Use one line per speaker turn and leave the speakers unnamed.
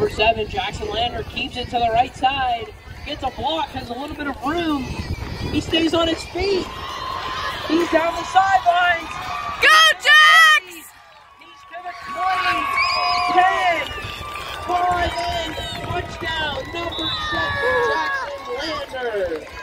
Number 7, Jaxson Lander keeps it to the right side. Gets a block, has a little bit of room. He stays on his feet. He's down the sidelines.
Go, Jax!
He's to the 20, 10, 5, and touchdown. Number 7, Jaxson Lander.